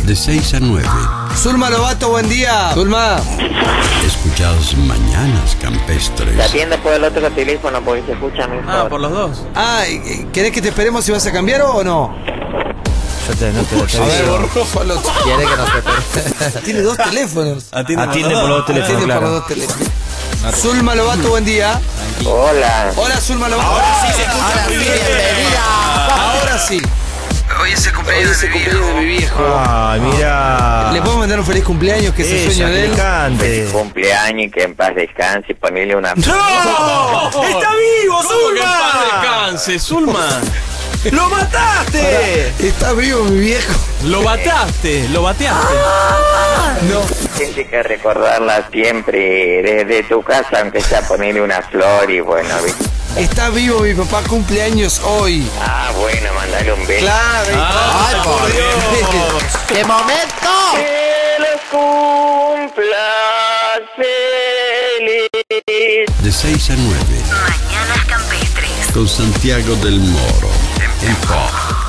De 6 a 9. Zulma Lobato, buen día. Zulma. Escuchás Mañanas Campestres. Te atiende por el otro teléfono porque se escucha mejor. Ah, por los dos. Ah, ¿querés que te esperemos si vas a cambiar o no? Yo te A ver, borrófalo. ¿Quiere que no te espere? Tiene dos teléfonos. Atiende por los dos teléfonos, Atiende por claro. los dos teléfonos. Zulma Lobato, buen día. Hola. Hola, Zulma Lobato. Ahora sí se escucha. Ahora sí, muy bien. bienvenida. Ahora sí. Hoy es el cumpleaños de mi viejo. Ay, mira. ¿Le podemos mandar un feliz cumpleaños, que es el sueño de él? Cante. Cumpleaños y que en paz descanse y ponerle una... ¡No! ¡Está vivo, ¿Cómo que en paz Zulma! descanse, Zulma? ¡Lo mataste! Está vivo mi viejo. Lo bateaste. No. Tienes que recordarla siempre desde tu casa, aunque sea ponerle una flor y bueno, ¿viste? Está vivo mi papá, cumpleaños hoy. Ah, bueno, mandale un beso. Claro. ¡Ay, por Dios! ¡Qué momento! Que los cumplas feliz. De 6 a 9. Mañanas Campestres. Con Santiago del Moro. En Pop